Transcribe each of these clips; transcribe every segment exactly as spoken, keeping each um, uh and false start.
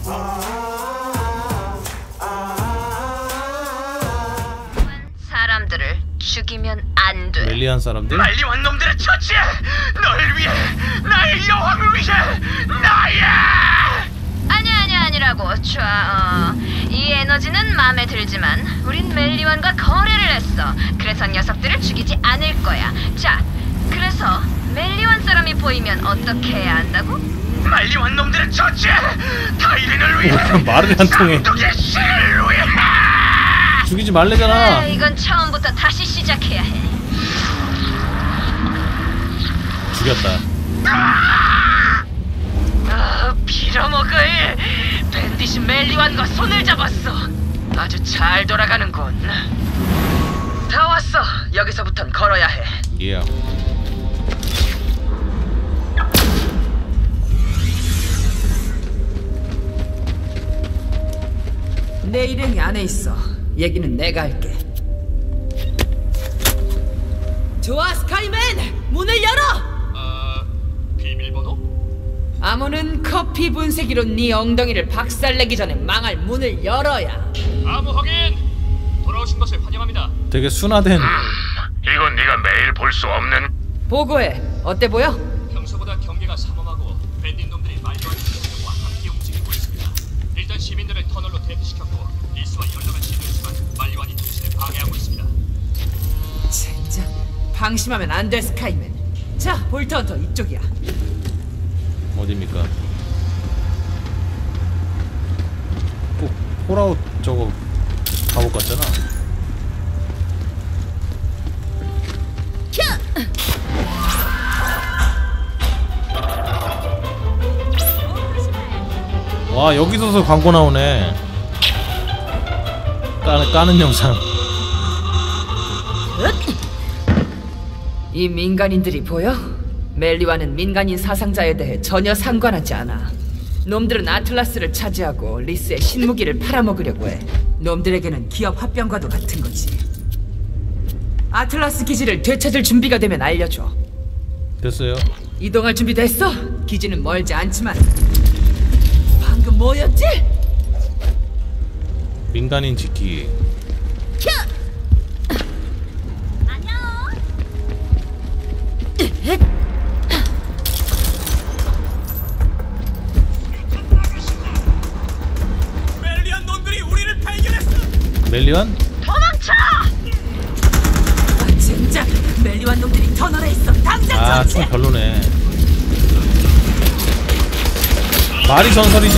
사람들을 죽이면 안 돼. 멜리안 사람들? 말리원 놈들을 처치해! 널 위해! 나의 여왕을 위해! 나야! 아니야 아니야 아니라고. 좋아. 어. 이 에너지는 마음에 들지만 우린 멜리원과 거래를 했어. 그래서 녀석들을 죽이지 않을 거야. 자, 그래서 멜리원 사람이 보이면 어떻게 해야 한다고? 말리원 놈들을 처치해! 타이린을 위해! 오, 말을 안 통해. 쌍둥이의 신을 위해! 죽이지 말래잖아. 아, 이건 처음부터 다시 시작해야 해. 죽였다. 아, 빌어먹을. 밴딧이 멜리완과 손을 잡았어. 아주 잘 돌아가는군. 다 왔어. 여기서부턴 걸어야 해. 예. Yeah. 내 일행이 안에 있어. 얘기는 내가 할게. 좋아, 스카이맨! 문을 열어! 아... 비밀번호? 아무는 커피 분쇄기로 네 엉덩이를 박살내기 전에 망할 문을 열어야. 아무 확인! 돌아오신 것을 환영합니다. 되게 순화된. 음, 이건 네가 매일 볼 수 없는... 보고해. 어때 보여? 평소보다 경계가 삼엄하고 밴딧 놈들이 말리완 시민들과 함께 움직이고 있습니다. 일단 시민들을 터널로 대피시켰고 리스와 연락을 시도했지만 말리완이 통신을 방해하고 있습니다. 젠장. 방심하면 안 돼, 스카이맨. 자, 볼트헌터 이쪽이야. 어딥니까? 꼭 폴아웃 저거 바보 같잖아. 와, 여기서도 광고 나오네. 까는, 까는 영상. 이 민간인들이 보여? 멜리완은 민간인 사상자에 대해 전혀 상관하지 않아. 놈들은 아틀라스를 차지하고 리스의 신무기를 팔아먹으려고 해. 놈들에게는 기업 합병과도 같은 거지. 아틀라스 기지를 되찾을 준비가 되면 알려줘. 됐어요. 이동할 준비 됐어? 기지는 멀지 않지만. 방금 뭐였지? 민간인 지키기. 멜리완 놈들이 우리를 발견했어! 멜리완? 도망쳐! 아, 진짜 멜리완 놈들이 터널에 있어. 당장 아, 처치해! 좀 별로네. 말이 전설이지.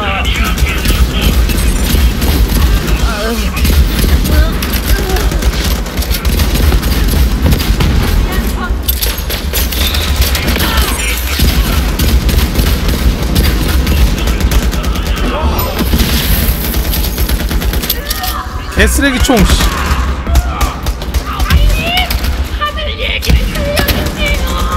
개쓰레기 총. 하늘 얘기를 들려주지.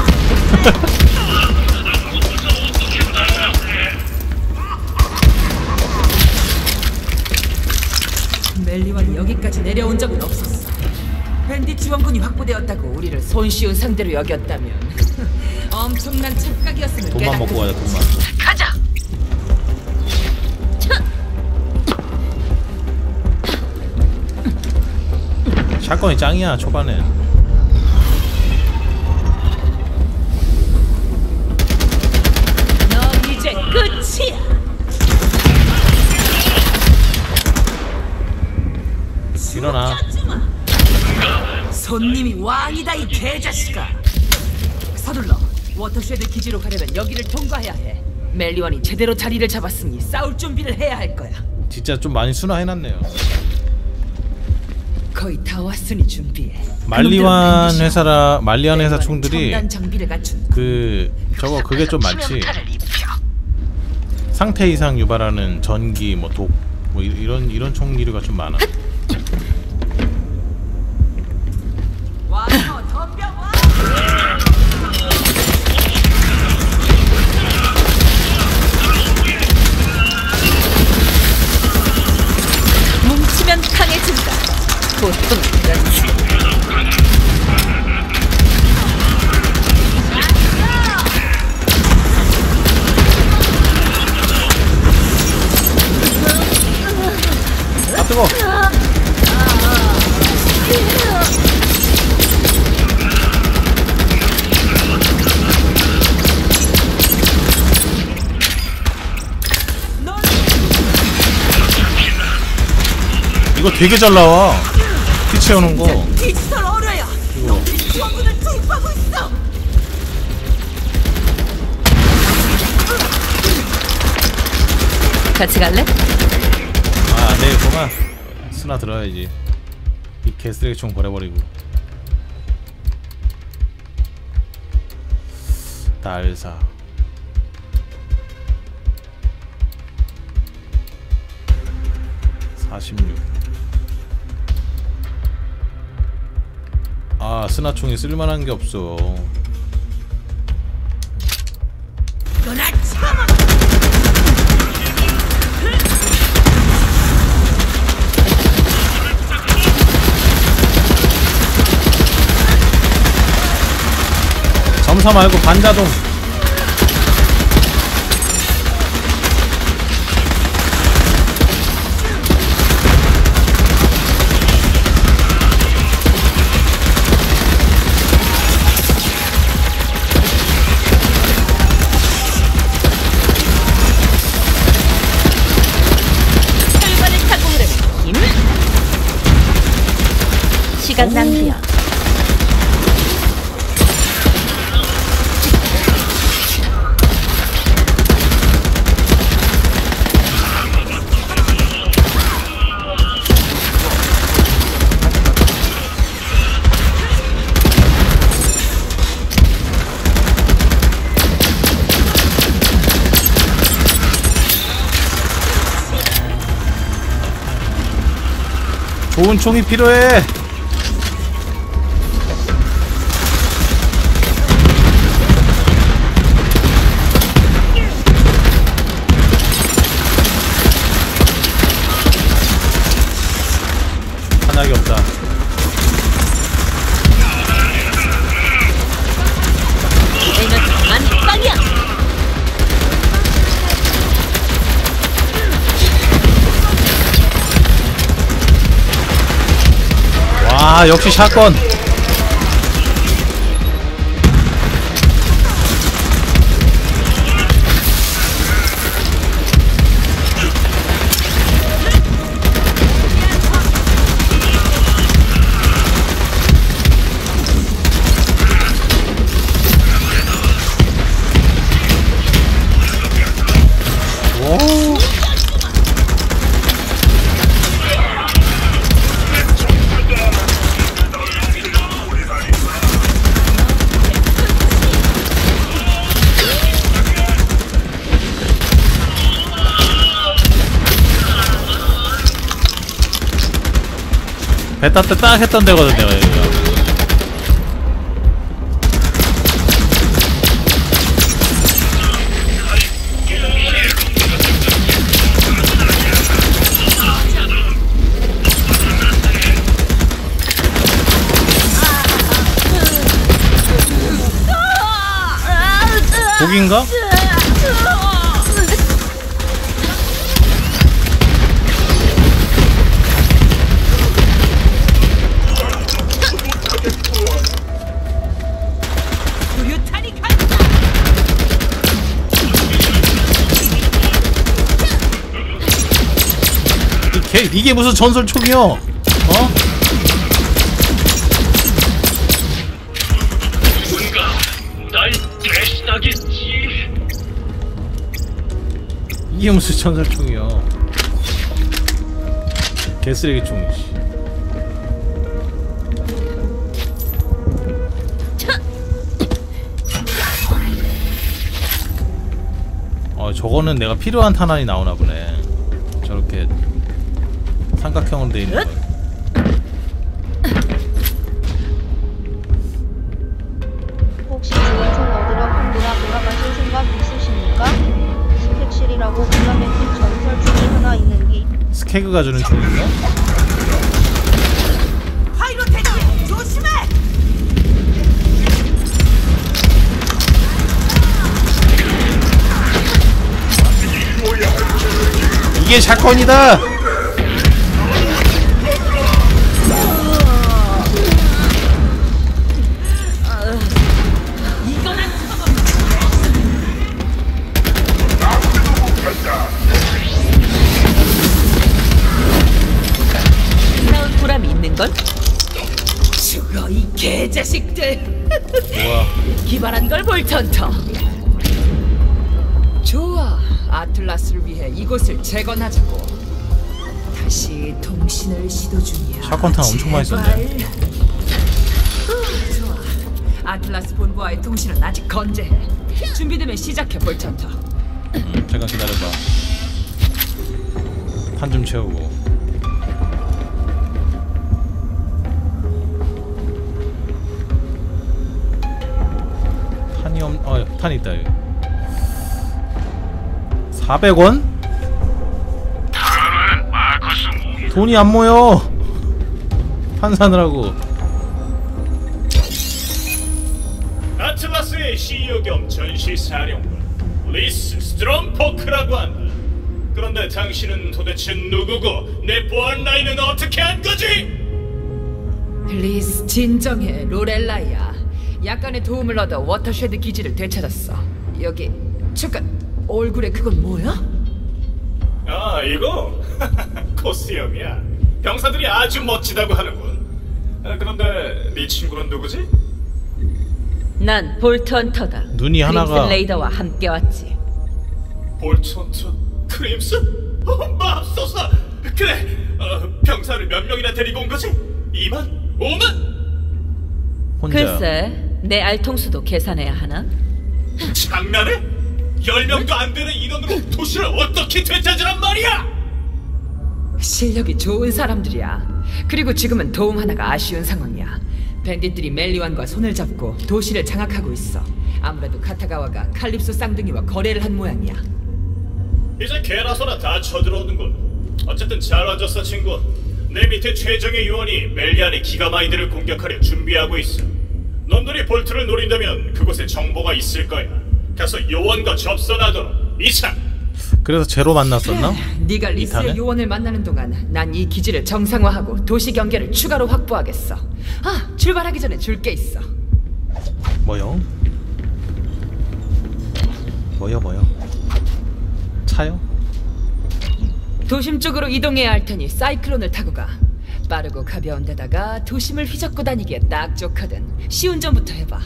멜리완이 여기까지 내려온 적은 없었어. 밴딧 지원군이 확보되었다고 우리를 손쉬운 상대로 여겼다면 엄청난 착각이었으면 돈만 먹고 가자, 돈만. 가자. 샷건이 짱이야, 초반에. 너 이제 끝이야. 일어나. 손님이 왕이다, 이 개자식아. 서둘러. 워터쉐드 기지로 가려면 여기를 통과해야 해. 멜리완이 제대로 자리를 잡았으니 싸울 준비를 해야 할 거야. 진짜 좀 많이 순화해놨네요. 거의 다 왔으니 준비해. 말리완 회사라 말리완 회사 총들이 첨단 장비를 갖춘 그 저거 그게 좀 많지. 상태 이상 유발하는 전기 뭐 독 뭐 이런 이런 총기류가 좀 많아. 와, 덤벼 와. 뭉치면 강해진다. 보통 그렇지. 뜨거. 이거 되게 잘 나와. 피 채우는 거. 디지털 어려야. 이거. 지원군을 투입하고 있어. 같이 갈래? 아, 안 되겠구만. 스나 들어야지. 이 개쓰레기총 버려버리고. 달사. 사십육. 아, 스나총이 쓸만한 게 없어. 너나 참아. 점사 말고 반자동. 혈관을 타고 흐르는 힘. 시간 낭비야. 좋은 총이 필요해. 한약이 없다. 에너지 만빵이야. 와, 역시 샷건. 오. 베타 때 딱 했던 데거든 내가 여기가. 독인가? 개, 이게 무슨 전설총이요? 어? 누군가 날 대신하겠지. 이게 무슨 전설총이요? 개쓰레기 총이지. 어, 저거는 내가 필요한 탄환이 나오나 보네. 저렇게 삼각형으로 돼 있는 거. 혹시 좋은 총 얻으러 한국이나 돌아가실 생각 있으십니까? 스택실이라고 불러맺힌 전설총이 하나 있는 게 스케그가 주는 총인가? 파이로테크 조심해. 이게 샷건이다. 개자식들. 우와. 기발한 걸 볼턴터. 좋아. 아틀라스를 위해 이곳을 재건하자고. 다시 통신을 시도 중이야. 샷건탄 엄청 많이 썼네. 제발. 후, 좋아. 아틀라스 본부와의 통신은 아직 건재해. 준비되면 시작해, 볼턴터. 음, 잠깐 기다려봐. 탄 좀 채우고. 탄이 없.. 어, 탄 있다 여기. 사백 원? 돈이 안 모여. 탄 사느라고. 아틀라스의 씨이오 겸 전시사령관 리스 스트롬포크라고 한다. 그런데 당신은 도대체 누구고 내 보안 라인은 어떻게 한 거지? 리스 진정해. 로렐라야. 약간의 도움을 얻어 워터쉐드 기지를 되찾았어. 여기 잠깐, 얼굴에 그건 뭐야? 아 이거? 코스염이야. 병사들이 아주 멋지다고 하는군. 아, 그런데 네 친구는 누구지? 난 볼트 헌터다. 눈이 하나가- 크림슨 레이더와 함께 왔지. 볼천트 크림슨? 어, 맙소사. 그래. 어, 병사를 몇 명이나 데리고 온 거지? 이만? 오만? 혼자. 글쎄, 내 알통수도 계산해야 하나? 장난해? 열 명도 안 되는 인원으로 도시를 어떻게 되찾으란 말이야? 실력이 좋은 사람들이야. 그리고 지금은 도움 하나가 아쉬운 상황이야. 밴딧들이 멜리완과 손을 잡고 도시를 장악하고 있어. 아무래도 카타가와가 칼립소 쌍둥이와 거래를 한 모양이야. 이제 개라서나 다 쳐들어오는군. 어쨌든 잘 와줬어 친구. 내 밑에 최정예 요원이 멜리안의 기가마이드를 공격하려 준비하고 있어. 놈들이 볼트를 노린다면 그곳에 정보가 있을 거야. 가서 요원과 접선하도록. 이상. 그래서 제로 만났었나? 네가 리스의 이탄은? 요원을 만나는 동안 난 이 기지를 정상화하고 도시 경계를 추가로 확보하겠어. 아, 출발하기 전에 줄 게 있어. 뭐요? 뭐요 뭐요? 차요? 도심 쪽으로 이동해야 할 테니 사이클론을 타고 가. 빠르고 가벼운 데다가 도심을 휘젓고 다니기에 딱 좋거든. 시운전부터 해봐.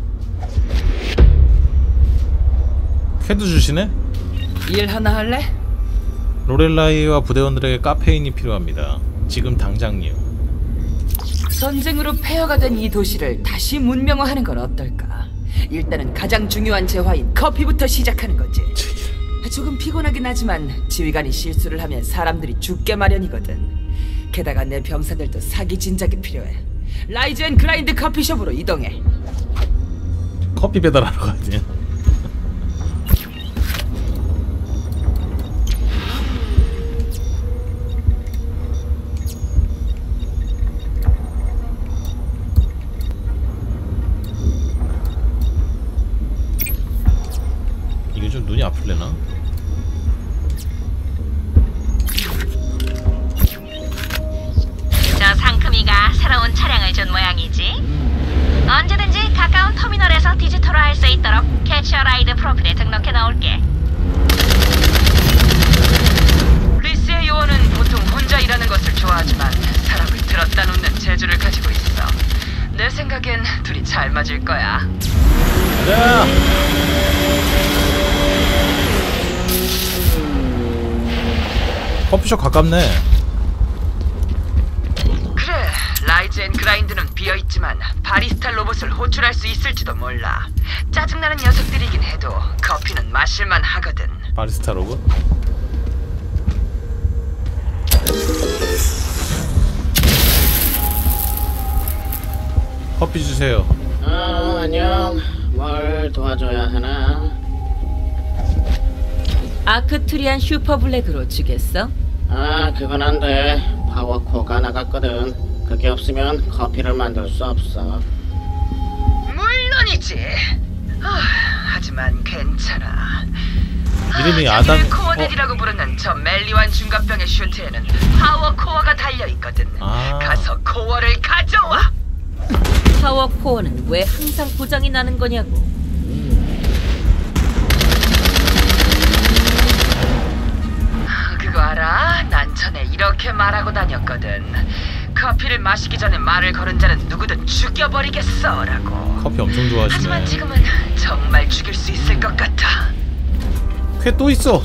쾌도 주시네? 일 하나 할래? 로렐라이와 부대원들에게 카페인이 필요합니다. 지금 당장요. 전쟁으로 폐허가 된 이 도시를 다시 문명화하는 건 어떨까? 일단은 가장 중요한 재화인 커피부터 시작하는 거지. 조금 피곤하긴 하지만 지휘관이 실수를 하면 사람들이 죽게 마련이거든. 게다가 내 병사들도 사기 진작이 필요해. 라이즈 앤 그라인드 커피숍으로 이동해. 커피 배달하러 가야지. 이게 좀 눈이 아플래나? 저 상큼이가 새로운 차량을 준 모양이지. 언제든지 가까운 터미널에서 디지털화 할 수 있도록 캐치어 라이드 프로필에 등록해 놓을게. 리스의 요원은 보통 혼자 일하는 것을 좋아하지만 사람을 들었다 놓는 재주를 가지고 있어. 내 생각엔 둘이 잘 맞을 거야. 가자! 커피숍 가깝네. 그래, 라이즈 앤 그라인드는 비어있지만 바리스타 로봇을 호출할 수 있을지도 몰라. 짜증나는 녀석들이긴 해도 커피는 마실만 하거든. 바리스타 로봇? 커피 주세요. 아, 안녕. 뭘 도와줘야 하나? 아크투리안 슈퍼블랙으로 주겠어? 아, 그건 안 돼. 파워코어가 나갔거든. 그게 없으면 커피를 만들 수 없어. 물론이지. 아, 하지만 괜찮아. 이름이 아, 아담- 자기를 코어넷이라고 부르는 저 멜리완 중갑병의 슈트에는 파워 코어가 달려있거든. 아. 가서 코어를 가져와. 파워 코어는 왜 항상 고장이 나는 거냐고. 그거 알아? 난 전에 이렇게 말하고 다녔거든. 커피를 마시기 전에 말을 거는 자는 누구든 죽여버리겠어라고. 커피 엄청 좋아하시네. 하지만 지금은 정말 죽일 수 있을 것 같아. 쾌 또 있어.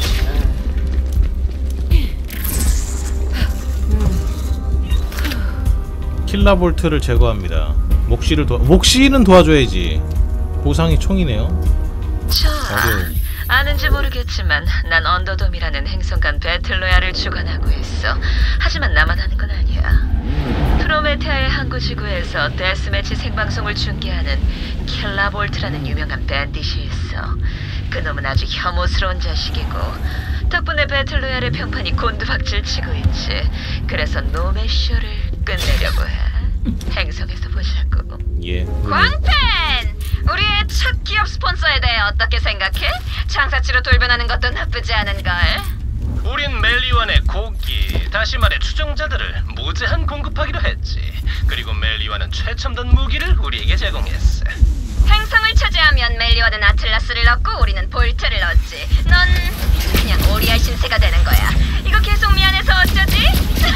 킬라볼트를 제거합니다. 목시를 도와 목시는 도와줘야지. 보상이 총이네요. 자, 어려워. 아는지 모르겠지만 난 언더돔이라는 행성간 배틀로얄을 주관하고 있어. 하지만 나만 하는 건 아니야. 프로메테아의 항구 지구에서 데스매치 생방송을 중계하는 킬라볼트라는 유명한 밴딧이 있어. 그놈은 아주 혐오스러운 자식이고 덕분에 배틀로얄의 평판이 곤두박질 치고 있지. 그래서 놈의 쇼를 끝내려고 해. 행성에서 보자고. 예. 광팬! 우리의 첫 기업 스폰서에 대해 어떻게 생각해? 장사치로 돌변하는 것도 나쁘지 않은걸. 우린 멜리완의 고기, 다시 말해 추종자들을 무제한 공급하기로 했지. 그리고 멜리완은 최첨단 무기를 우리에게 제공했어. 행성을 차지하면 멜리와는 아틀라스를 얻고 우리는 볼트를 얻지. 넌 그냥 오리알 신세가 되는 거야. 이거 계속 미안해서 어쩌지?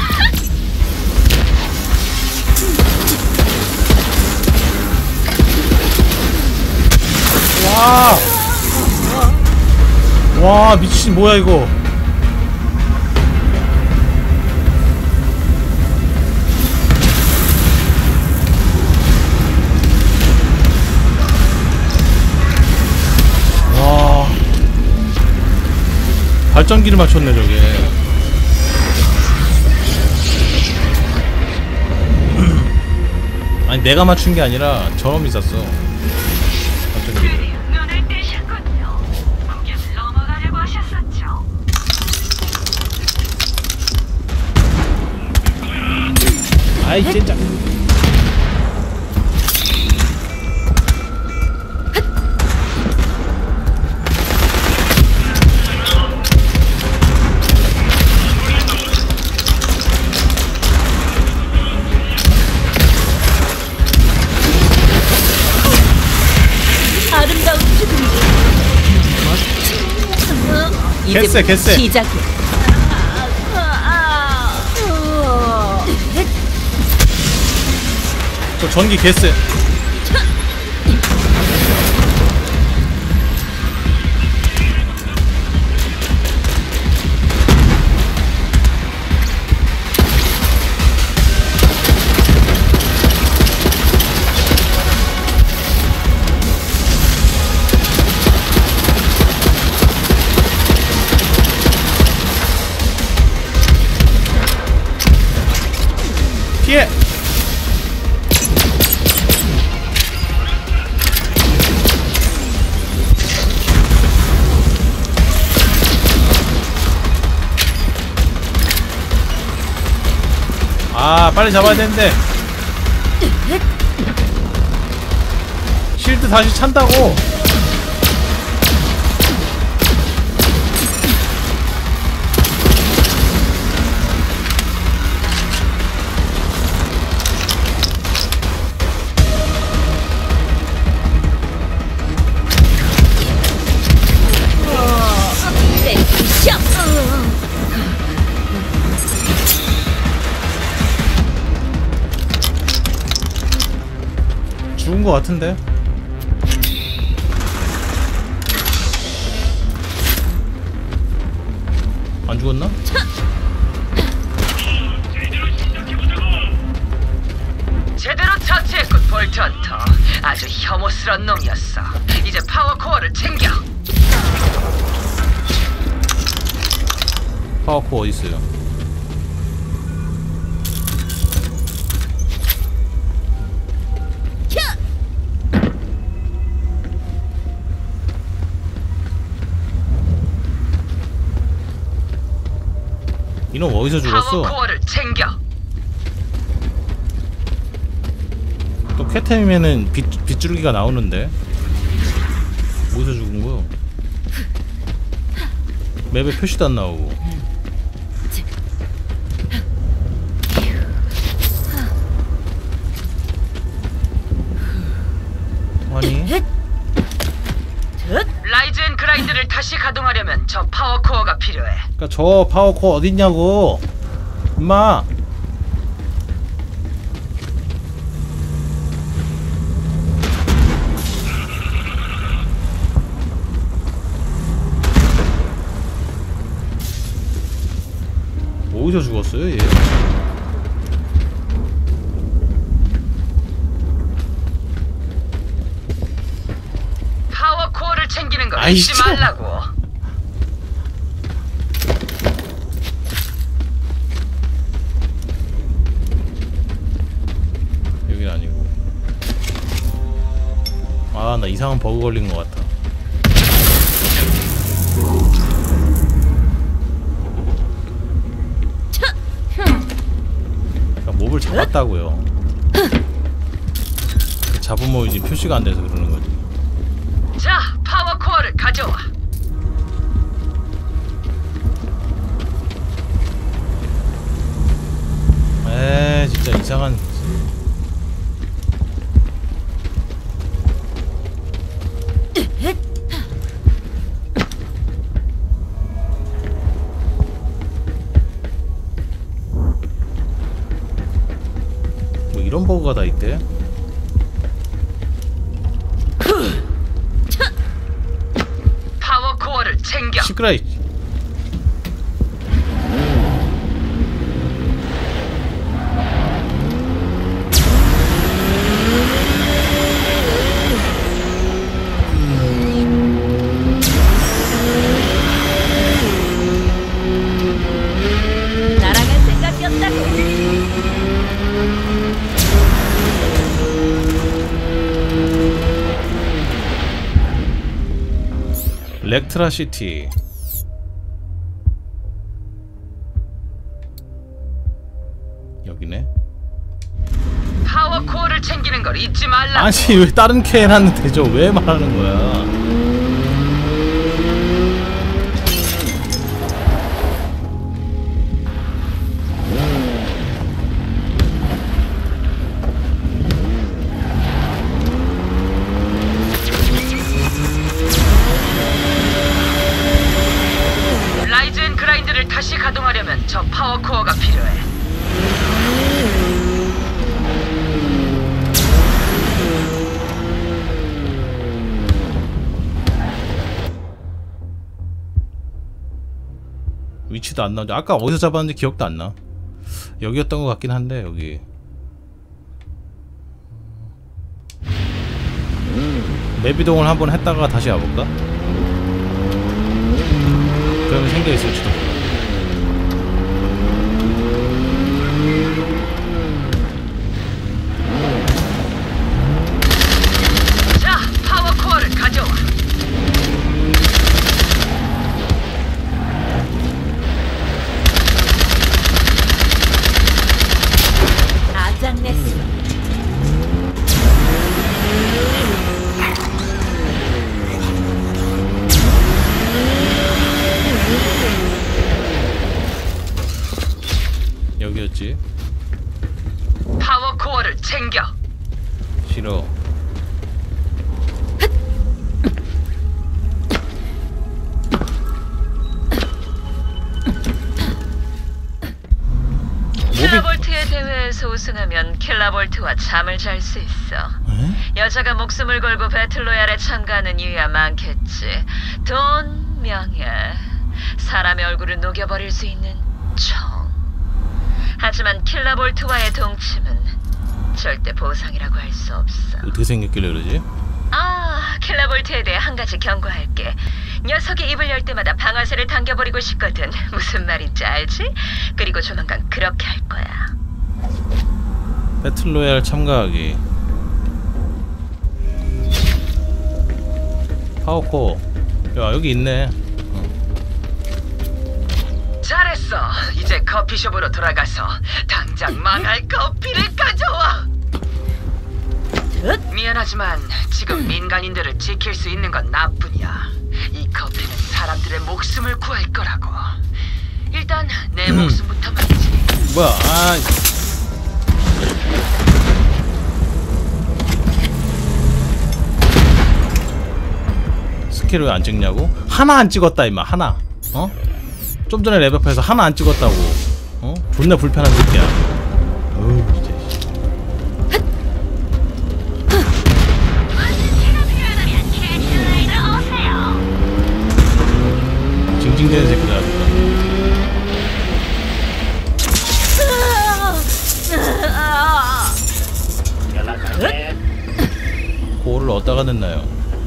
와! 와, 미친 뭐야 이거? 와. 발전기를 맞췄네 저게. 아니 내가 맞춘 게 아니라 저놈이 쐈어. 발전기를. 눈을 뜨셨군요. 구경을 넘어가려고 하셨었죠. 아이 진짜. 아름다운 죽음이 개쎄 개쎄. 시작이야. 저 전기 개쎄. 피해. 아 빨리 잡아야 되는데. 실드 다시 찬다고. 죽은 거 같은데? 안 죽었나? 제대로 처치했군 볼트 헌터. 아주 혐오스러운 놈이었어. 이제 파워 코어를 챙겨. 파워코어 어딨어요? 이놈 어디서 죽었어? 파워 코어를 챙겨. 또 쾌템이면은 빗, 빗줄기가 나오는데 어디서 죽은 거야? 맵에 표시도 안 나오고. 아니 라이즈 앤 그라인드를 다시 가동하려면 저 파워 코어가 필요해. 그니까 저 파워코어 어딨냐고 임마. 어디서 죽었어요 얘? 파워 코어를 챙기는 걸 아이, 잊지 참. 말라고. 여긴 아니고. 아, 나 이상한 버그 걸린 것 같아. 그러니까 몹을 잡았다고요. 그 잡은 몹이 지금 표시가 안 돼서 그러는 거지. 자, 파워 코어를 가져와. 에 진짜 이상한. 뭐 이런 버그가 다 있대? 파워 코어를 챙겨. 시끄러. 이 날아갈 생각이었다고. 렉트라 시티. 여기네. 파워 코어를 챙기는 걸 잊지 말라고. 아니 왜 다른 캐 해놨는데 되죠? 왜 말하는 거야? 라이즈앤 그라인드를 다시 가동하려면 저 파워 코어가 필요해. 위치도 안 나오죠. 아까 어디서 잡았는지 기억도 안 나. 여기였던 것 같긴 한데 여기. 맵 이동을 한번 했다가 다시 와볼까? 그러면 생겨 있을지도 몰라. 자, 파워 코어를 가져와. 아장냈어. 여기였지. 파워 코어를 챙겨. 싫어. 킬라볼트의 대회에서 우승하면 킬라볼트와 잠을 잘 수 있어. 에? 여자가 목숨을 걸고 배틀로얄에 참가하는 이유야 많겠지. 돈, 명예, 사람의 얼굴을 녹여버릴 수 있는 총. 하지만 킬라볼트와의 동침은 절대 보상이라고 할 수 없어. 어떻게 생겼길래 그러지? 아, 킬라볼트에 대해 한 가지 경고할게. 녀석이 입을 열 때마다 방아쇠를 당겨버리고 싶거든. 무슨 말인지 알지? 그리고 조만간 그렇게 할 거야. 배틀로얄 참가하기. 파워코어. 야 여기 있네. 잘했어. 이제 커피숍으로 돌아가서 당장 망할 커피를 가져와. 미안하지만 지금 민간인들을 지킬 수 있는 건 나뿐이야. 이 커피는 사람들의 목숨을 구할 거라고. 일단 내 목숨부터 말이지. 뭐야? 아. 스킬을 왜 안 찍냐고? 하나 안 찍었다 임마. 하나. 어? 좀 전에 레벨업해서 하나 안 찍었다고. 어? 존나 불편한 새끼야. 어우 진짜. 징징대는 새끼다. 어디다가 냈나요?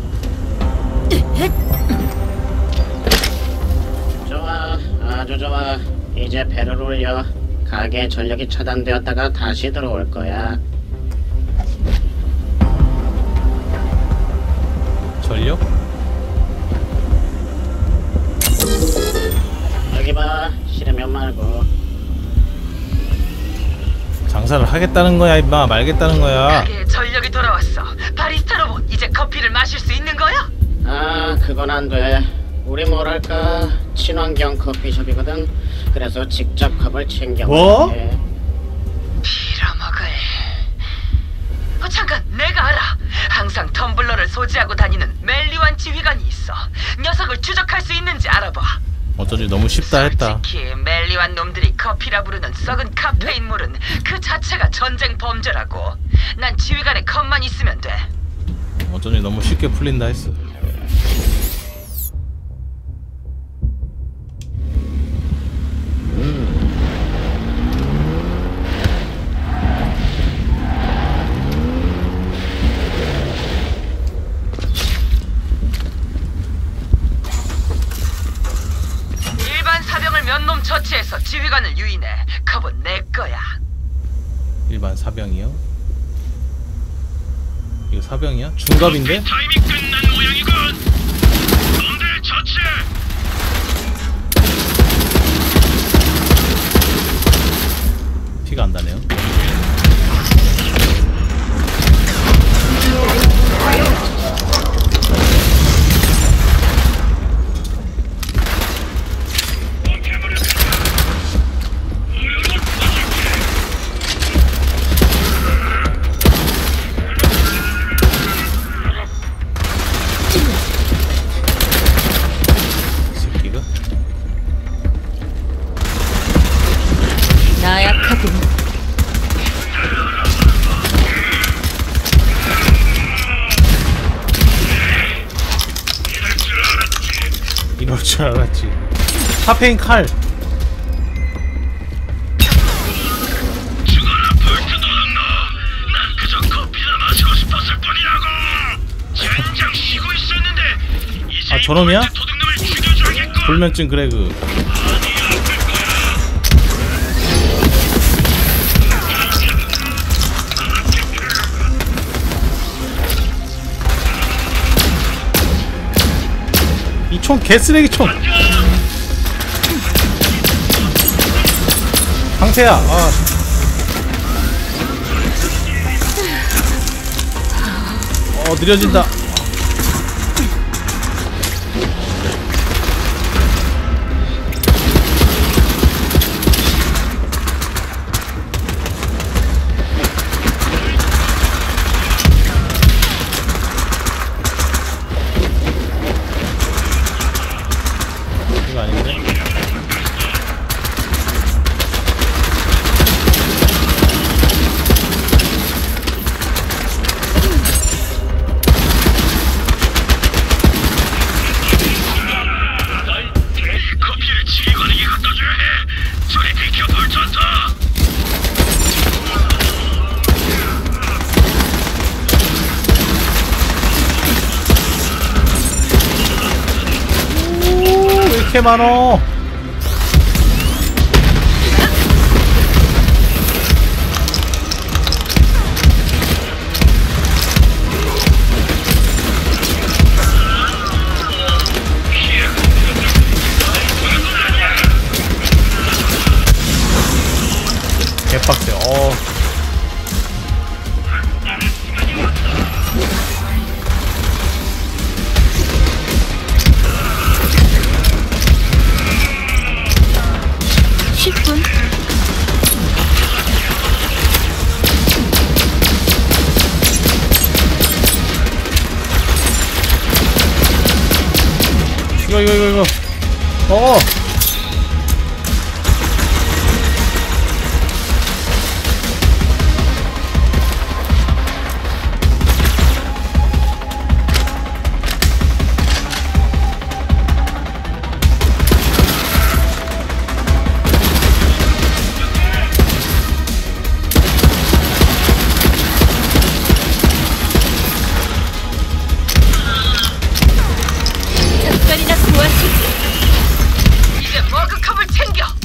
좋아, 아주 좋아. 이제 배를 올려. 가게 전력이 차단되었다가 다시 들어올 거야. 전력? 여기 봐. 싫으면 말고. 장사를 하겠다는 거야 임마, 말겠다는 거야? 가게에 전력이 돌아왔어. 바리스타 로봇 이제 커피를 마실 수 있는 거야? 아, 그건 안 돼. 우리 뭐랄까 친환경 커피숍이거든. 그래서 직접 컵을 챙겨 뭐? 먹어야 해. 빌어먹을. 어, 잠깐, 내가 알아. 항상 텀블러를 소지하고 다니는 멜리완 지휘관이 있어. 녀석을 추적할 수 있는지 알아봐. 어쩐지 너무 쉽다 했다. 솔직히 멜리완 놈들이 커피라 부르는 썩은 카페인 물은 그 자체가 전쟁 범죄라고. 난 지휘관의 컵만 있으면 돼. 어쩐지 너무 쉽게 풀린다 했어. 일반 사병을 몇 놈 처치해서 지휘관을 유인해. 컵은 내 거야. 일반 사병이요? 이거 사병이야? 중갑인데? 타이밍 끝난 모양이군. 놈들 처치. 피가 안 나네요. 새끼가? 나약하군. 이럴 줄 알았지. 카페인 칼. 죽어라 볼트도 너. 난 그저 커피나 마시고 싶었을 뿐이라고. 젠장 쉬고 있었는데 이제 아, 저놈이야? 볼트 도둑놈을 죽여줘야겠군. 불면증 그래그. 이 총 개쓰레기 총. 방패야. 아. 어, 느려진다. 이거 아닌데? 커피를 지휘관에게 갖다 줘야 해. 저리 비켜 볼트한테. 왜 이렇게 많어? 개빡세. 어. 십 분. 이거 이거 이거 이거. 어.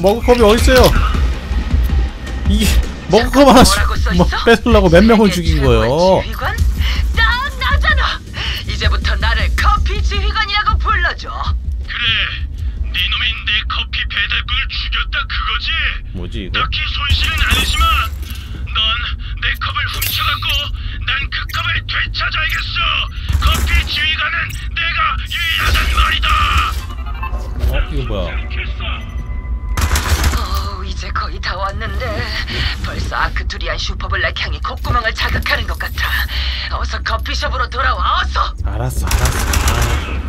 머그컵이 어딨어요? 이게 머그컵 하나씩 뭐 뺏으려고 몇 명을 죽인 거예요. 지휘관? 딱 나잖아. 이제부터 나를 커피 지휘관이라고 불러줘. 그래, 네 놈이 내 커피 배달꾼을 죽였다 그거지? 뭐지 이거? 딱히 손실은 아니지만 넌 내 컵을 훔쳐갔고 난 그 컵을 되찾아야겠어. 커피 지휘관은 내가 유일하단 말이다. 어? 이거 뭐야? 어, 이제 거의 다 왔는데 벌써 아크투리안 슈퍼블랙 향이 콧구멍을 자극하는 것 같아. 어서 커피숍으로 돌아와. 어서. 알았어 알았어. 아.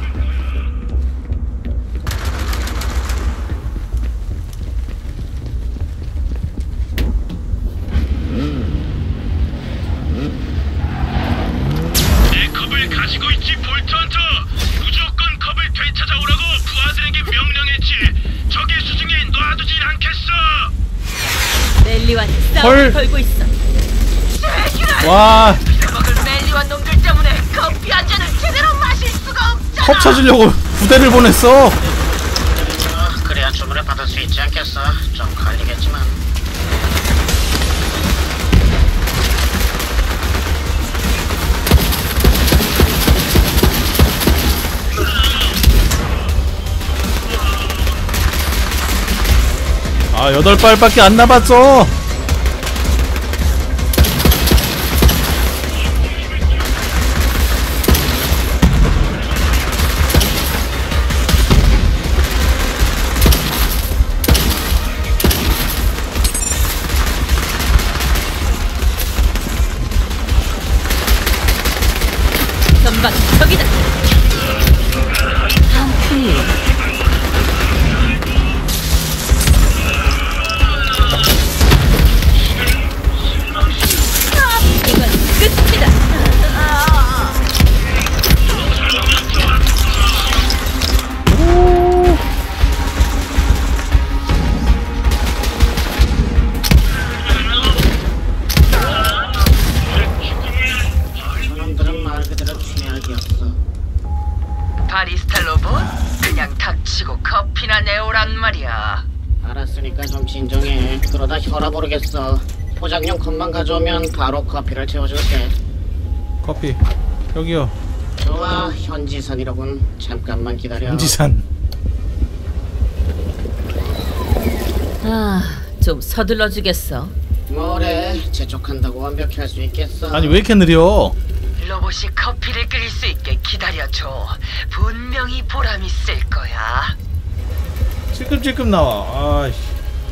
내 컵을 가지고 있지 볼트헌터. 무조건 컵을 되찾아오라고 부하들에게 명령했지. 적의 수중에 놔두진 않겠어. 멜리완이 헐. 싸움을 걸고 있어. 와, 먹을 멜리완 놈들 때문에 커피 한 잔을 제대로 마실 수가 없잖아. 컵 찾으려고 부대를 보냈어. 어, 그래야 주문을 받을 수 있지 않겠어. 좀 걸리겠지만. 아, 여덟 발밖에 안 남았어. 전방 적이다. 한풀. 이건 끝이다. 저놈들은 말 그대로 최악이었어. 바리스타 로봇? 그냥 닥치고 커피나 내오란 말이야. 알았으니까 좀 진정해. 그러다 혈압 오르겠어. 포장용 컵만 가져오면 바로 커피를 채워줄게. 커피 여기요. 좋아, 현지산이라군. 잠깐만 기다려. 현지산. 아, 좀 서둘러 주겠어. 뭐래, 재촉한다고 완벽히 할 수 있겠어. 아니 왜 이렇게 느려? 로봇이 커피를 끓일 수 있게 기다려줘. 분명히 보람 있을 거야. 찔끔찔끔 나와. 아이씨.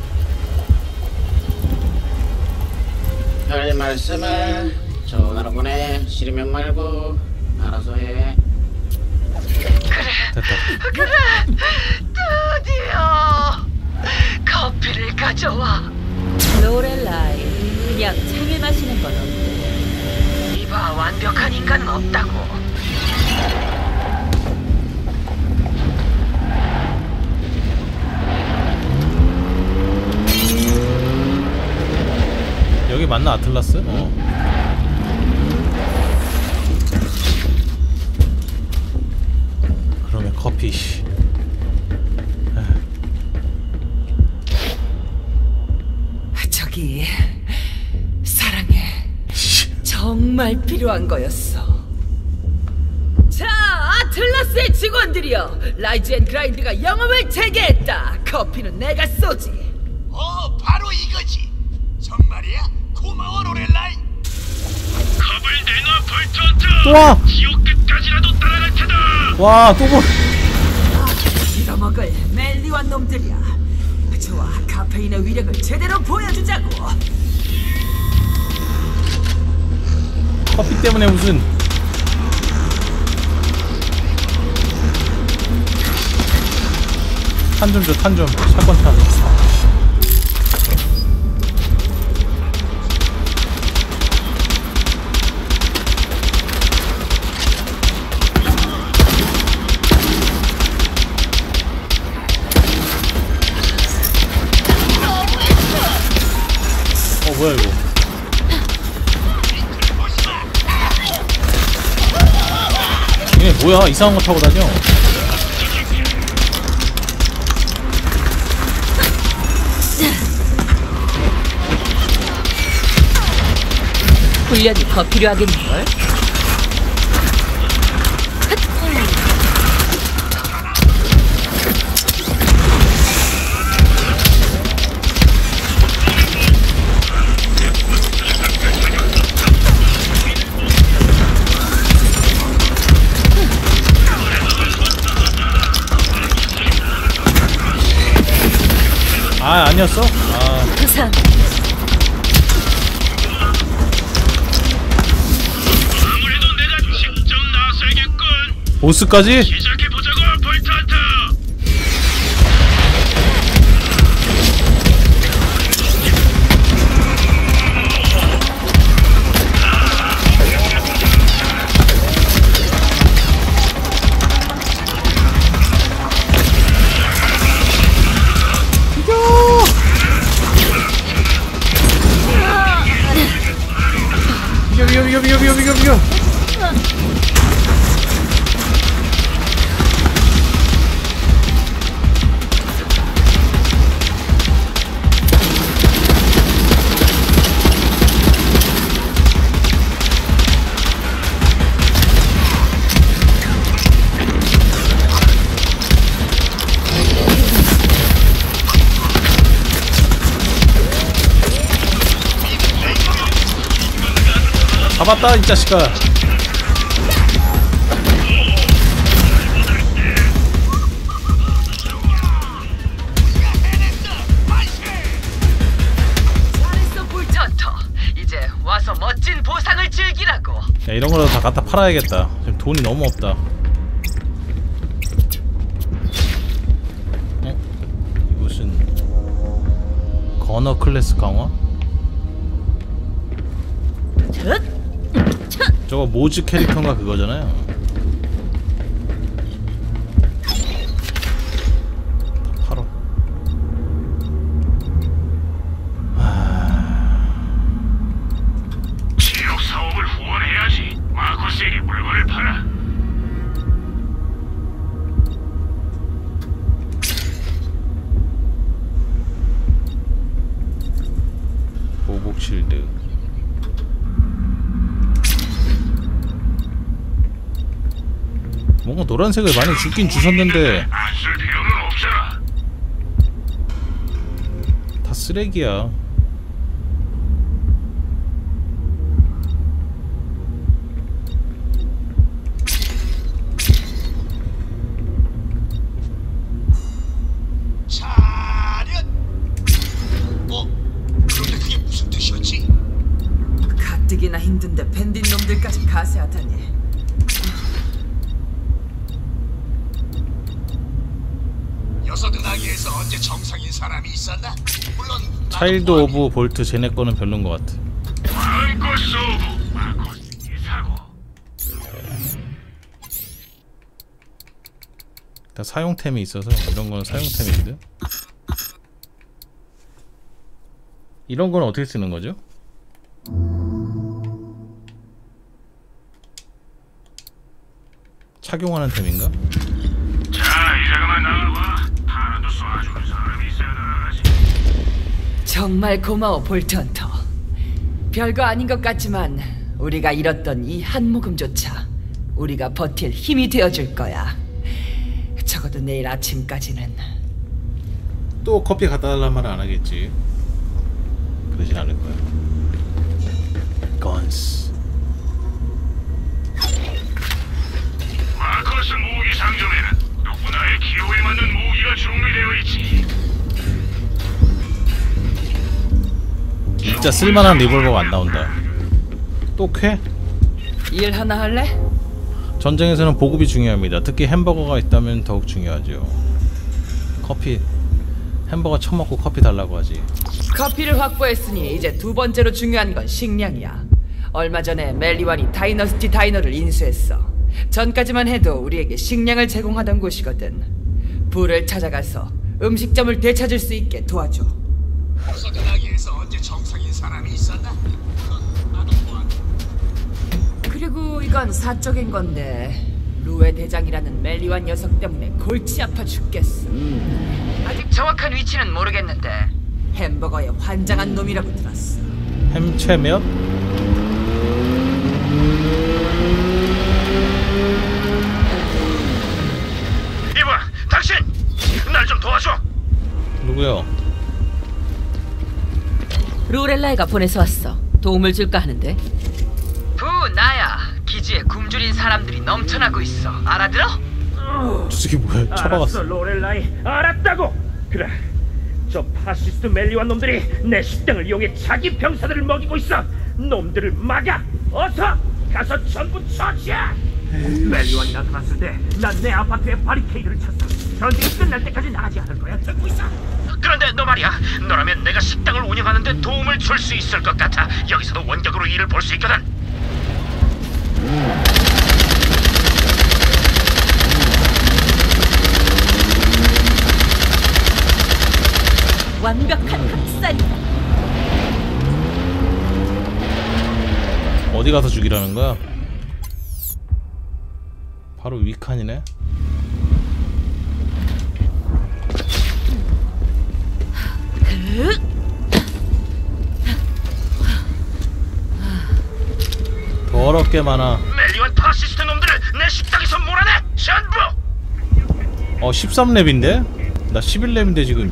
별 말씀을. 전화로 보내. 싫으면 말고 알아서 해. 됐다. 그래, 드디어 커피를 가져와. 로렐라이, 그냥 차게 마시는 건 어때? 이봐, 완벽한 인간은 없다고. 여기 맞나 아틀라스? 어. 그러면 커피. 씨. 저기 사랑해. 정말 필요한 거였어. 자, 아틀라스의 직원들이여, 라이즈 앤 그라인드가 영업을 재개했다. 커피는 내가 쏘지. 어, 바로 이거지. 정말이야? 고마워, 로렐라이. 컵을 내놔 볼트헌터. 또 와. 지옥 끝까지라도 따라갈 테다. 와, 또 뭐? 빌어먹을 멜리완 놈들이야. 좋아, 카페인의 위력을 제대로 보여주자고. 커피 때문에 무슨? 탄 좀 줘, 탄 좀. 샷건 탄. 어, 뭐야 이거? 얘 뭐야? 이상한 거 타고 다녀. 훈련이 더 필요하겠는걸? 아, 아니었어? 아. 부상. 아무래도 내가 직접 나서야겠군. 보스까지? 시작해보자고, 볼트헌터. 비겨 비겨 비겨 비겨 비겨 비겨 비겨. 잡았다 이 자식아. 잘했어, 볼트헌터. 이제 와서 멋진 보상을 즐기라고. 야, 이런 거라도 다 갖다 팔아야겠다. 지금 돈이 너무 없다. 어? 이것은 거너 클래스 강화? 저거 모즈 캐릭터인가 그거잖아요. 팔어. 지역 사업을 후원해야지. 마커스에게 물건을 팔아. 보복 실드. 뭔가 노란색을 많이 주긴 주셨는데 안 쓸 필요는 없잖아. 다 쓰레기야. 차렷. 어? 그런데 그게 무슨 뜻이었지? 가뜩이나 힘든데 밴딧 놈들까지 가세하다니. 여섯 은하계에서 언제 정상인 사람이 있었나? 물론 차일드 오브 볼트 쟤네 거는 별론 것 같아. 마음껏 쏘고 마커스에게 사고. 일단 사용템이 있어서 이런 거는 사용템인데. 이런 거는 어떻게 쓰는 거죠? 착용하는 템인가? 자, 이자가만 나와봐. 하나도 쏴주는 사람이 있어야 나가지. 정말 고마워, 볼트헌터. 별거 아닌 것 같지만 우리가 잃었던 이 한 모금조차 우리가 버틸 힘이 되어줄 거야. 적어도 내일 아침까지는. 또 커피 갖다 달라는 말은 안 하겠지. 그러진 않을 거야. 건스. 마커스 무기 상점에는 누구나의 기호에 맞는 무기가 준비되어 있지. 진짜 쓸만한 리볼버가 안 나온다. 또 쾌? 일 하나 할래? 전쟁에서는 보급이 중요합니다. 특히 햄버거가 있다면 더욱 중요하죠. 커피 햄버거 처먹고 커피 달라고 하지. 커피를 확보했으니 이제 두 번째로 중요한 건 식량이야. 얼마 전에 멜리완이 다이너스티 다이너를 인수했어. 전까지만 해도 우리에게 식량을 제공하던 곳이거든. 부를 찾아가서 음식점을 되찾을 수 있게 도와줘. 여섯 은하계에서 언제 정상인 사람이 있었나? 물론 나도 보안. 그리고 이건 사적인 건데 루에 대장이라는 멜리완 녀석 때문에 골치 아파 죽겠어. 아직 정확한 위치는 모르겠는데 햄버거에 환장한 놈이라고 들었어. 햄채면? 이봐, 당신! 날 좀 도와줘! 누구요? 루렐라이가 보내서 왔어. 도움을 줄까 하는데. 부, 나야. 기지에 굶주린 사람들이 넘쳐나고 있어. 알아들어? 저 새끼 뭐야? 쳐박았어. 로렐라이, 알았다고. 그래, 저 파시스트 멜리완 놈들이 내 식당을 이용해 자기 병사들을 먹이고 있어. 놈들을 막아. 어서 가서 전부 처치해. 멜리완이 나타났을 때 난 내 아파트에 바리케이드를 쳤어. 전쟁이 끝날 때까지 나가지 않을 거야. 듣고 있어. 그런데 너 말이야, 너라면 내가 식당을 운영하는데 도움을 줄 수 있을 것 같아. 여기서도 원격으로 일을 볼 수 있거든. 완벽한 학살이다. 어디 가서 죽이라는 거야? 바로 위칸이네. 더럽게 많아. 멜리완 파시스트 놈들을 내 식당에서 몰아내! 전부! 어 십삼 렙인데? 나 십일 렙인데 지금.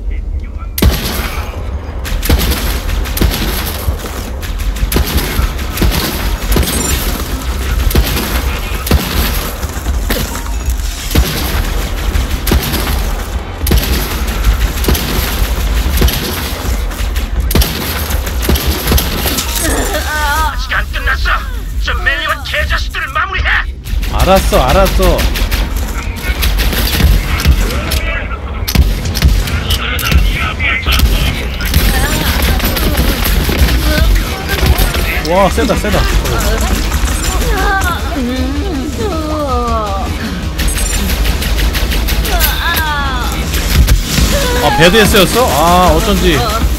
아직 안 끝났어! 저 멜리완 개자식들을 마무리해! 알았어 알았어. 와 세다 세다. 아 배드에스였어? 아 어쩐지.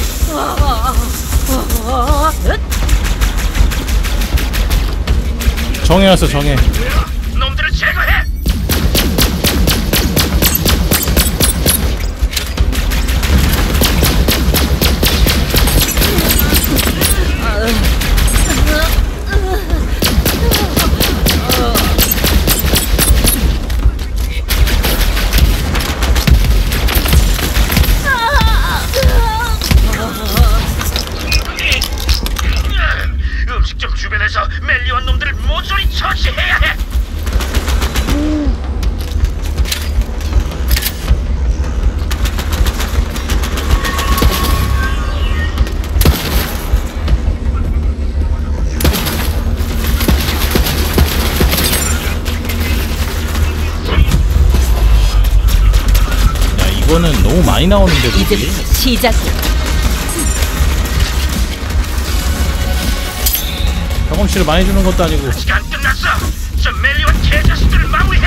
정해였어 정해. 놈들을 제거해! 음식점 주변에서 멜리완 놈들을 모조리 처치해야 해! 야 이거는 너무 많이 나오는데. 이제부터 시작이야. 경험치를 많이 주는 것도 아니고. 아직 안 끝났어! 저 멜리완 개자식들을 마무리해!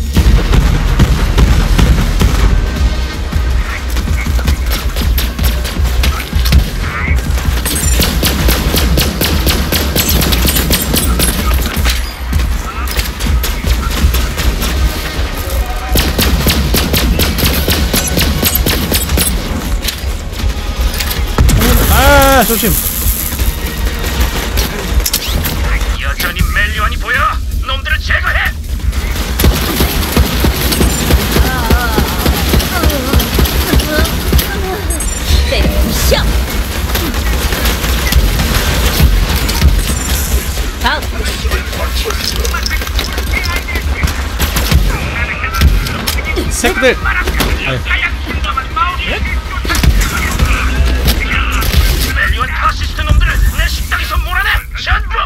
아 조심. 여전히 멜리완이 보여! 놈들을 제거해! 때려부셔. 다음. 새끼들. 아유. 멜리완 파시스트 놈들을 내 식당에서 몰아내! 전부!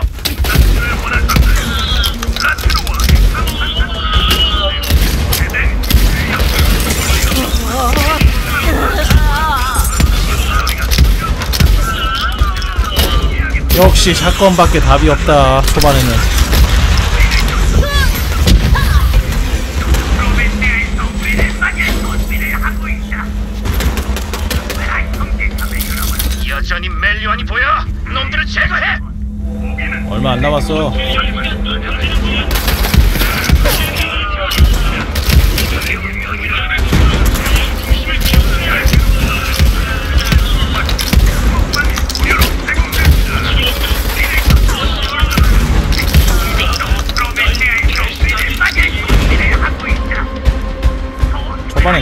역시 샷건밖에 답이 없다 초반에는. 여전히 멜리완이 보여! 놈들을 제거해! 얼마 안 남았어.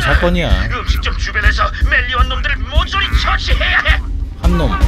사건이야. 음식점 주변에서 멜리온 놈들을 모조리 처치해야 해. 한 놈.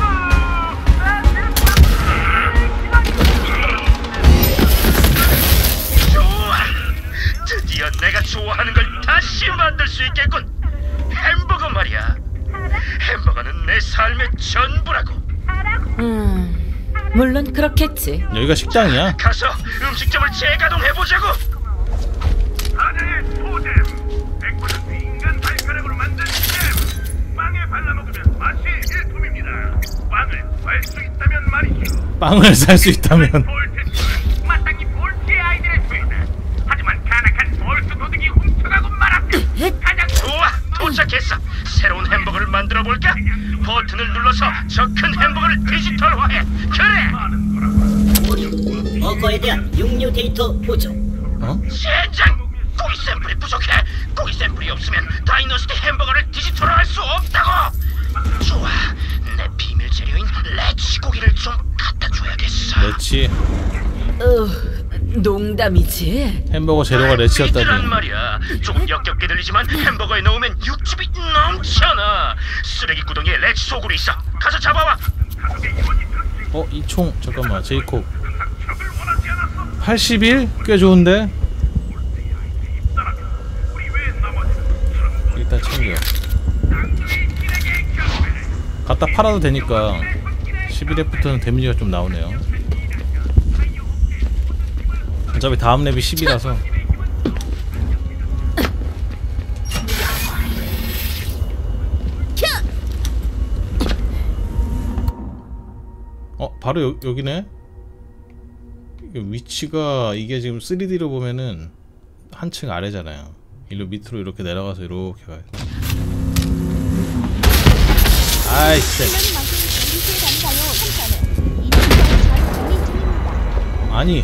좋아. 드디어 내가 좋아하는 걸 다시 만들 수 있겠군. 햄버거 말이야. 햄버거는 내 삶의 전부라고. 음, 물론 그렇겠지. 여기가 식당이야. 가서 음식점을 재가동해보자고. 하나의 토템, 백 퍼센트 인간 발가락으로 만든 잼. 빵에 발라먹으면 맛이 일품입니다. 빵을 살 수 있다면 말이죠. 빵을 살 수 있다면. 볼트는 마땅히 볼트의 아이들의 죄다. 하지만 가난한 볼트 도둑이 훔쳐가고 말았다. 가장 좋아, 도착했어. 새로운 햄버거를 만들어 볼까? 버튼을 눌러서 저 큰 햄버거를 디지털화해. 그래. 버거에 대한 육류 데이터 보정. 어? 젠장! 고기 샘플이 부족해. 고기 샘플이 없으면 다이너스티 햄버거를 디지털화할 수 없다고. 좋아, 내 비밀 재료인 레치 고기를 좀 갖다 줘야겠어. 레치. 어, 농담이지. 햄버거 재료가 란 레치였다니. 말이야. 조금 역겹게 들리지만 햄버거에 넣으면 육즙이 넘쳐나. 쓰레기 구덩이에 레치 소굴이 있어. 가서 잡아와. 어? 이 총 잠깐만. 제이콥 팔십일? 꽤 좋은데? 일단 챙겨. 갖다 팔아도 되니까 십일 렙부터는 데미지가 좀 나오네요. 어차피 다음 렙이 십이라서. 어? 바로 여, 여기네? 이게 위치가 이게 지금 쓰리디로 보면은 한층 아래잖아요. 일로 밑으로 이렇게 내려가서 이렇게 가요. 아이씨. 아니.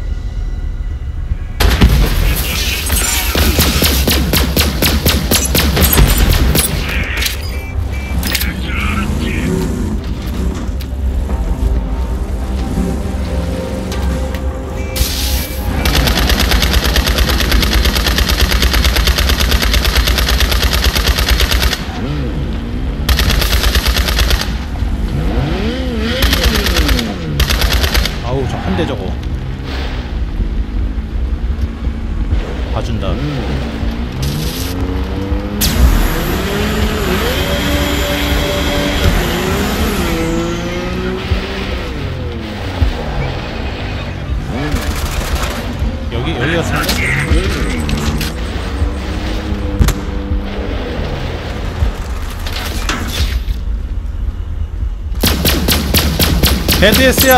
아우 저 한 대 저거 봐준다. 여기 여기 갔습니다. 헤드에스야.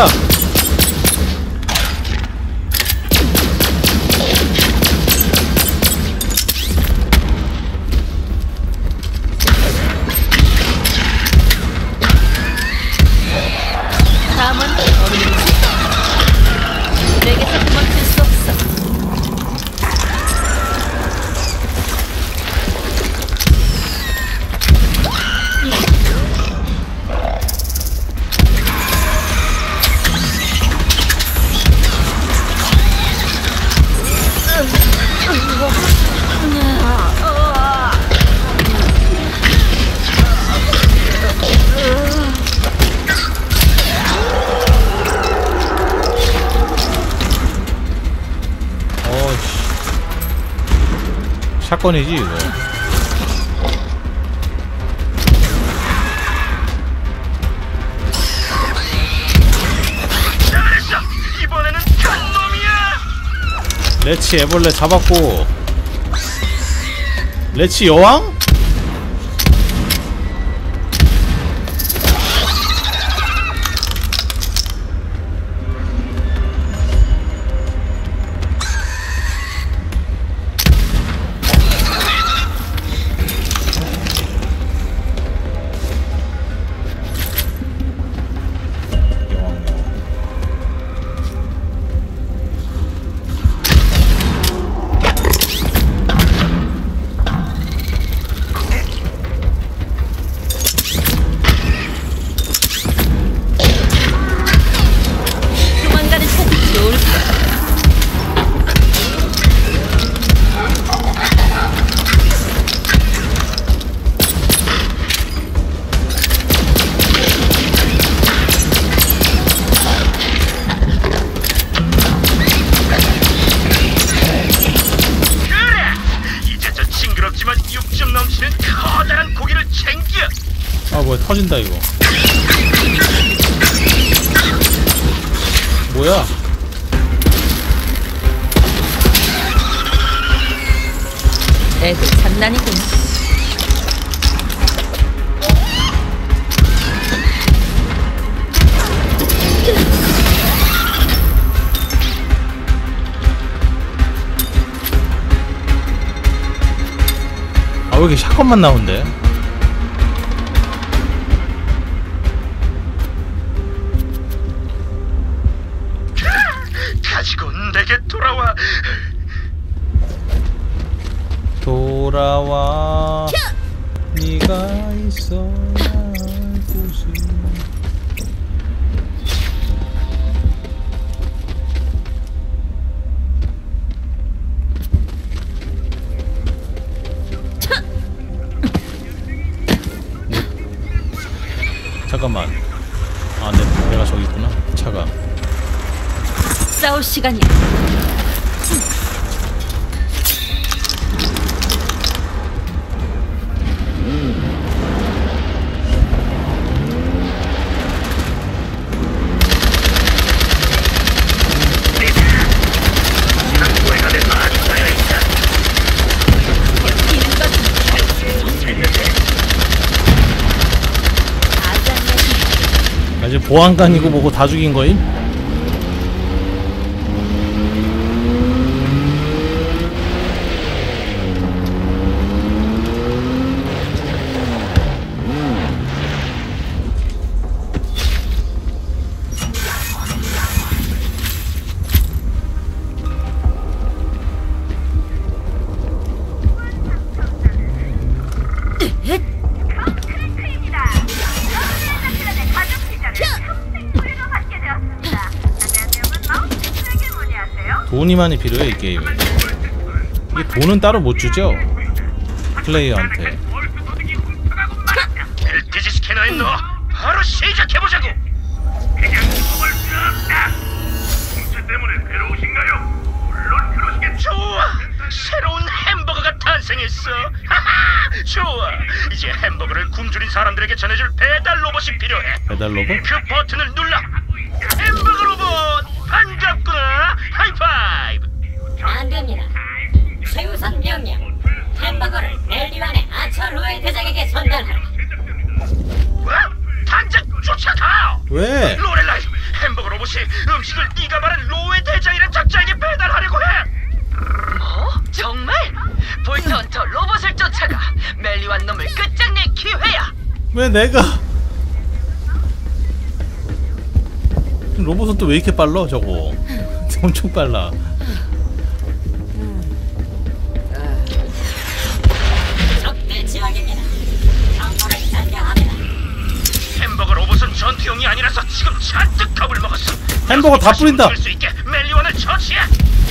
다음은 어른이지. 내게서 도망칠 수 없어. 샷건이지 이거. 잘했어. 이번에는 큰 놈이야. 레치 애벌레 잡았고. 레치 여왕? 터진다 이거. 뭐야? 애들 장난이군. 아, 왜 이렇게 샷건만 나온대? 가지고 내게 돌아와. 돌아와. 네가 있어야 할 곳은. 잠깐만. 아, 내, 내가 저기 있구나. 차가. 싸울 시간이야. 아, 이제 보안관이고 뭐고 다 죽인 거임? 돈이 많이 필요해 이 게임에. 이 돈은 따로 못 주죠? 플레이어한테. 엘티지 스캐너에 넣어 바로 시작해보자고. 그냥 죽을 수 없다. 공채 때문에 괴로우신가요? 물론 그러시겠죠. 좋아, 새로운 햄버거가 탄생했어. 하하, 좋아. 이제 햄버거를 굶주린 사람들에게 전해줄 배달 로봇이 필요해. 배달 로봇? 그 버튼을 눌러. 햄버거 로봇 반갑구나. 하이파이브. 안 됩니다. 최우선 명령. 햄버거를 멜리완의 아처 로엘 대장에게 전달하라. 뭐? 당장 쫓아가. 왜? 로렐라이, 햄버거 로봇이 음식을 네가 말한 로의 대장이란 작자에게 배달하려고 해. 뭐? 정말? 볼트헌터 로봇을 쫓아가. 멜리완 놈을 끝장낼 기회야. 왜 내가? 로봇은 또 왜 이렇게 빨라 저거? 엄청 빨라. 적대 지역입니다. 정보를 전개합니다. 햄버거 로봇은 전투용이 아니라서 지금 잔뜩 겁을 먹었어. 햄버거 다 뿌린다. 수 있게 멜리완을 처치해.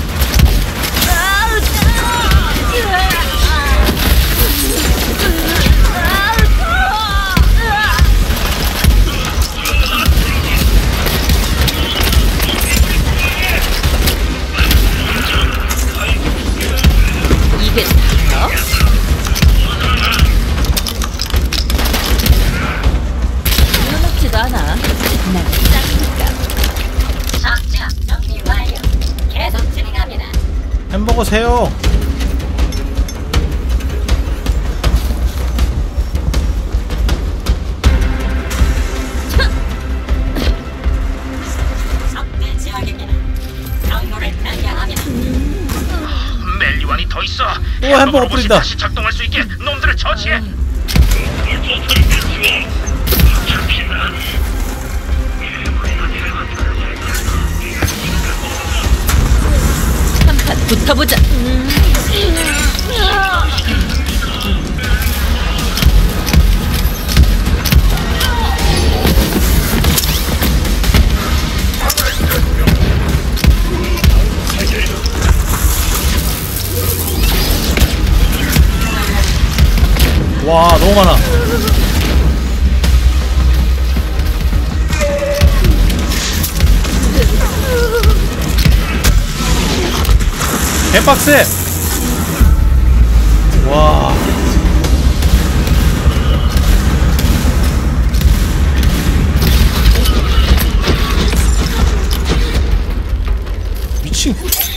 이게 다야? 놀랍지도 않아. 난 짱이니까. 작전 정리 완료. 계속 진행합니다. 햄버거 세요. 적대 지역입니다. 정보를 전개합니다. 멜리완이 더 있어. 오, 햄버거 로봇이 뿌린다. 다시 작동할 수 있게 놈들을 처치해. 한판 붙어보자. 와, 너무 많아. 개빡세. 와. 미친